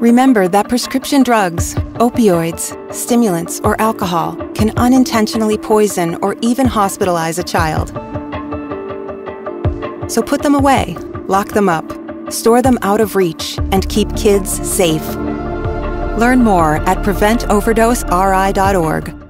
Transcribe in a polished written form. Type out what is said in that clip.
Remember that prescription drugs, opioids, stimulants, or alcohol can unintentionally poison or even hospitalize a child. So put them away, lock them up, store them out of reach, and keep kids safe. Learn more at PreventOverdoseRI.org.